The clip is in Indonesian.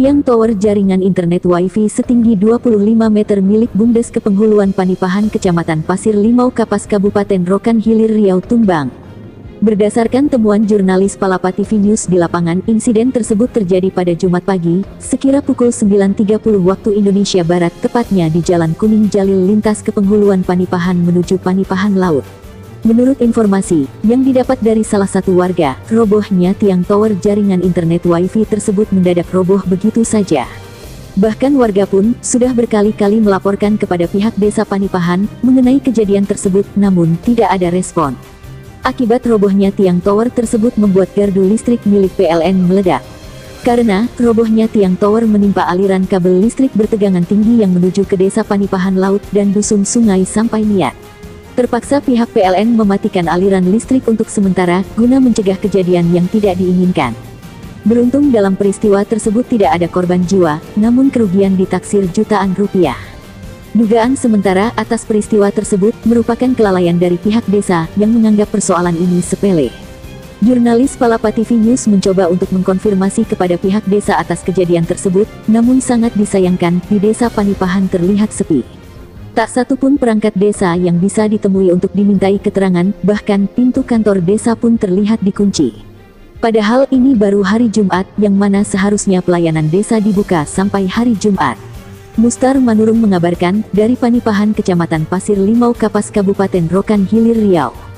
Tiang tower jaringan internet Wi-Fi setinggi 25 meter milik Bumdes Kepenghuluan Panipahan Kecamatan Pasir Limau Kapas Kabupaten Rokan Hilir Riau tumbang. Berdasarkan temuan jurnalis Palapa TV News di lapangan, insiden tersebut terjadi pada Jumat pagi, sekira pukul 9.30 waktu Indonesia Barat, tepatnya di Jalan Kuning Jalil lintas Kepenghuluan Panipahan menuju Panipahan Laut. Menurut informasi yang didapat dari salah satu warga, robohnya tiang tower jaringan internet Wi-Fi tersebut mendadak roboh begitu saja. Bahkan warga pun sudah berkali-kali melaporkan kepada pihak desa Panipahan mengenai kejadian tersebut, namun tidak ada respon. Akibat robohnya tiang tower tersebut membuat gardu listrik milik PLN meledak. Karena robohnya tiang tower menimpa aliran kabel listrik bertegangan tinggi yang menuju ke desa Panipahan Laut dan dusun Sungai Sampai Niat. Terpaksa pihak PLN mematikan aliran listrik untuk sementara, guna mencegah kejadian yang tidak diinginkan. Beruntung dalam peristiwa tersebut tidak ada korban jiwa, namun kerugian ditaksir jutaan rupiah. Dugaan sementara atas peristiwa tersebut merupakan kelalaian dari pihak desa yang menganggap persoalan ini sepele. Jurnalis Palapa TV News mencoba untuk mengkonfirmasi kepada pihak desa atas kejadian tersebut, namun sangat disayangkan, di desa Panipahan terlihat sepi. Tak satu pun perangkat desa yang bisa ditemui untuk dimintai keterangan, bahkan pintu kantor desa pun terlihat dikunci. Padahal ini baru hari Jumat, yang mana seharusnya pelayanan desa dibuka sampai hari Jumat. Mustar Manurung mengabarkan, dari Panipahan Kecamatan Pasir Limau Kapas Kabupaten Rokan Hilir Riau.